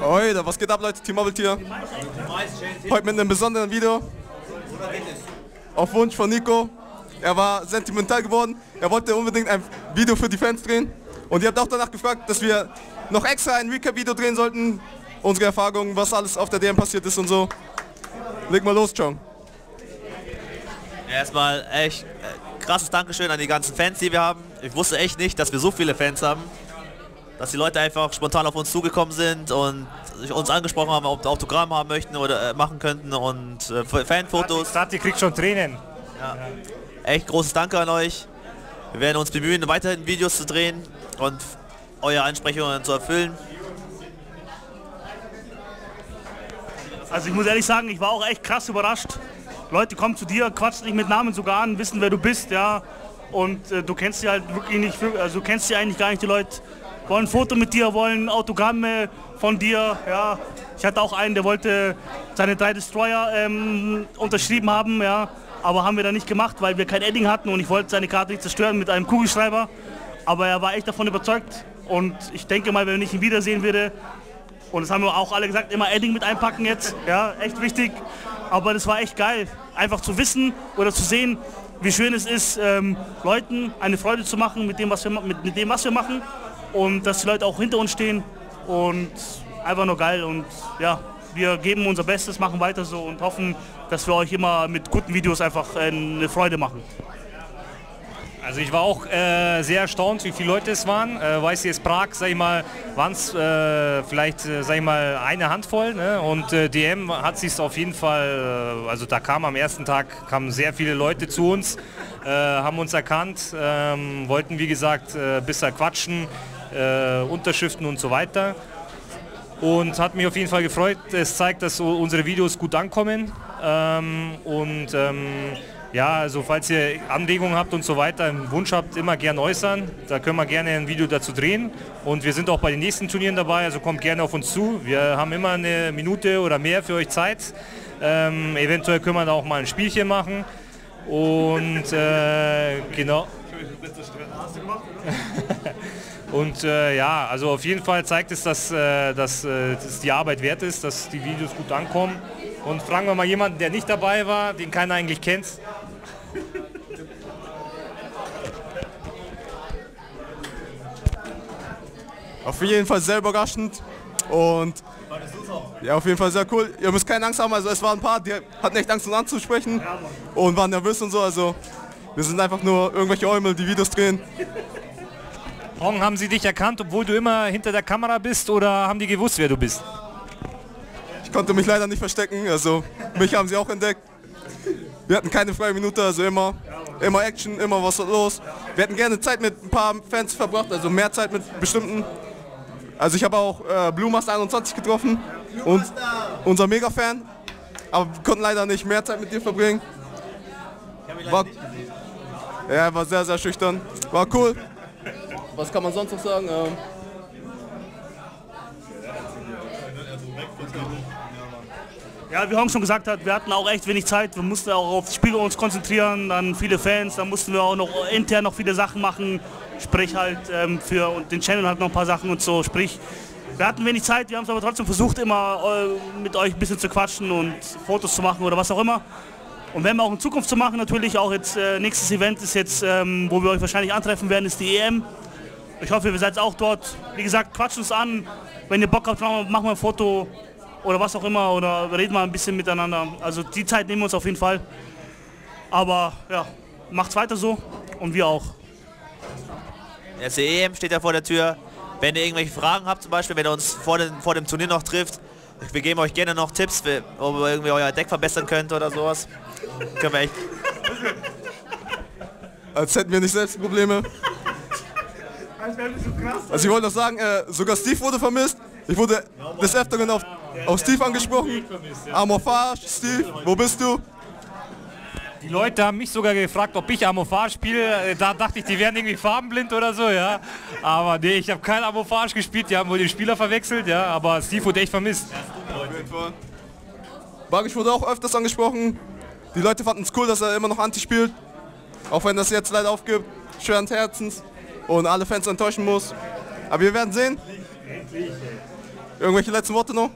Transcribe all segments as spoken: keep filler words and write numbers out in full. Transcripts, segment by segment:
Heute, was geht ab, Leute? Team Mobbelt hier. Heute mit einem besonderen Video. Auf Wunsch von Nico. Er war sentimental geworden. Er wollte unbedingt ein Video für die Fans drehen. Und ihr habt auch danach gefragt, dass wir noch extra ein Recap-Video drehen sollten. Unsere Erfahrungen, was alles auf der D M passiert ist und so. Leg mal los, John. Erstmal echt äh, krasses Dankeschön an die ganzen Fans, die wir haben. Ich wusste echt nicht, dass wir so viele Fans haben. Dass die Leute einfach spontan auf uns zugekommen sind und uns angesprochen haben, ob Autogramm haben möchten oder äh, machen könnten und äh, Fanfotos. Stati kriegt schon Tränen. Ja. Echt großes Danke an euch. Wir werden uns bemühen, weiterhin Videos zu drehen und eure Ansprechungen zu erfüllen. Also ich muss ehrlich sagen, ich war auch echt krass überrascht. Leute kommen zu dir, quatschen dich mit Namen sogar an, wissen, wer du bist, ja. Und äh, du kennst sie halt wirklich nicht, also du kennst sie eigentlich gar nicht, die Leute wollen ein Foto mit dir, wollen Autogramme von dir, ja. Ich hatte auch einen, der wollte seine drei Destroyer ähm, unterschrieben haben, ja. Aber haben wir dann nicht gemacht, weil wir kein Edding hatten und ich wollte seine Karte nicht zerstören mit einem Kugelschreiber. Aber er war echt davon überzeugt und ich denke mal, wenn ich ihn wiedersehen würde, und das haben wir auch alle gesagt, immer Edding mit einpacken jetzt, ja, echt wichtig. Aber das war echt geil, einfach zu wissen oder zu sehen, wie schön es ist, ähm, Leuten eine Freude zu machen mit dem, was wir, mit, mit dem, was wir machen. Und dass die Leute auch hinter uns stehen und einfach nur geil. Und ja, wir geben unser Bestes, machen weiter so und hoffen, dass wir euch immer mit guten Videos einfach äh, eine Freude machen. Also ich war auch äh, sehr erstaunt, wie viele Leute es waren. Äh, weiß jetzt Prag, sag ich mal, waren es äh, vielleicht, äh, sag ich mal, eine Handvoll. Ne? Und äh, D M hat sich auf jeden Fall, äh, also da kamen am ersten Tag kamen sehr viele Leute zu uns, äh, haben uns erkannt, äh, wollten wie gesagt äh, bisschen quatschen, äh, Unterschriften und so weiter. Und hat mich auf jeden Fall gefreut. Es zeigt, dass so unsere Videos gut ankommen. Ähm, und ähm, ja, also falls ihr Anregungen habt und so weiter, einen Wunsch habt, immer gerne äußern. Da können wir gerne ein Video dazu drehen. Und wir sind auch bei den nächsten Turnieren dabei, also kommt gerne auf uns zu. Wir haben immer eine Minute oder mehr für euch Zeit. Ähm, eventuell können wir da auch mal ein Spielchen machen. Und äh, genau. Und äh, ja, also auf jeden Fall zeigt es, dass, äh, dass, äh, dass die Arbeit wert ist, dass die Videos gut ankommen. Und fragen wir mal jemanden, der nicht dabei war, den keiner eigentlich kennt. Auf jeden Fall sehr überraschend und ja, auf jeden Fall sehr cool. Ihr müsst keine Angst haben, also es waren ein paar, die hatten echt Angst, uns anzusprechen und waren nervös und so, also wir sind einfach nur irgendwelche Eumel, die Videos drehen. Hong, haben sie dich erkannt, obwohl du immer hinter der Kamera bist, oder haben die gewusst, wer du bist? Ich konnte mich leider nicht verstecken, also mich haben sie auch entdeckt. Wir hatten keine freie Minute, also immer, immer Action, immer was los. Wir hätten gerne Zeit mit ein paar Fans verbracht, also mehr Zeit mit bestimmten. Also ich habe auch äh, Blue Master einundzwanzig getroffen und unser Mega-Fan, aber wir konnten leider nicht mehr Zeit mit dir verbringen. War, ja, er war sehr, sehr schüchtern, war cool. Was kann man sonst noch sagen? Ähm Ja, wie Hong schon gesagt hat, wir hatten auch echt wenig Zeit. Wir mussten auch auf die Spiele uns konzentrieren, dann viele Fans, dann mussten wir auch noch intern noch viele Sachen machen. Sprich halt ähm, für den Channel halt noch ein paar Sachen und so. Sprich, wir hatten wenig Zeit, wir haben es aber trotzdem versucht, immer äh, mit euch ein bisschen zu quatschen und Fotos zu machen oder was auch immer. Und werden wir auch in Zukunft zu machen, natürlich auch jetzt, äh, nächstes Event ist jetzt, ähm, wo wir euch wahrscheinlich antreffen werden, ist die E M. Ich hoffe, ihr seid auch dort. Wie gesagt, quatscht uns an. Wenn ihr Bock habt, machen wir ein Foto oder was auch immer oder reden mal ein bisschen miteinander. Also die Zeit nehmen wir uns auf jeden Fall. Aber ja, macht's weiter so und wir auch. Jetzt die E M steht ja vor der Tür. Wenn ihr irgendwelche Fragen habt, zum Beispiel, wenn ihr uns vor, den, vor dem Turnier noch trifft, wir geben euch gerne noch Tipps, ob ihr irgendwie euer Deck verbessern könnt oder sowas. Können wir echt. Als hätten wir nicht selbst Probleme. Also ich wollte noch sagen, äh, sogar Steve wurde vermisst. Ich wurde des Öfteren auf, auf Steve angesprochen. Amorphage, Steve, wo bist du? Die Leute haben mich sogar gefragt, ob ich Amorphage spiele. Da dachte ich, die wären irgendwie farbenblind oder so, ja. Aber nee, ich habe kein Amorphage gespielt, die haben wohl den Spieler verwechselt, ja. Aber Steve wurde echt vermisst. Auf jeden Fall. Bagic wurde auch öfters angesprochen. Die Leute fanden es cool, dass er immer noch Anti spielt. Auch wenn das jetzt leider aufgibt, schweren Herzens und alle Fans enttäuschen muss. Aber wir werden sehen. Irgendwelche letzten Worte noch?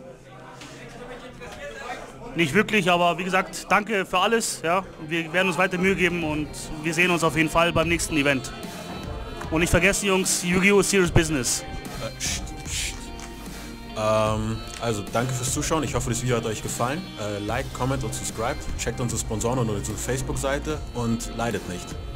Nicht wirklich, aber wie gesagt, danke für alles. Ja. Wir werden uns weiter Mühe geben und wir sehen uns auf jeden Fall beim nächsten Event. Und nicht vergessen, Jungs, Yu-Gi-Oh! Serious Business. Äh, pst, pst. Ähm, also danke fürs Zuschauen. Ich hoffe, das Video hat euch gefallen. Äh, like, comment und subscribe. Checkt unsere Sponsoren und unsere Facebook-Seite und leidet nicht.